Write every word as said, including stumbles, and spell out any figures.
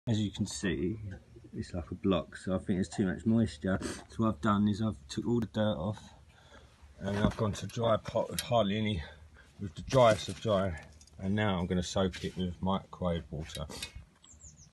As you can see, it's like a block, so I think there's too much moisture. So what I've done is I've took all the dirt off and I've gone to dry pot with hardly any, with the driest of dry, and now I'm going to soak it with microwave water.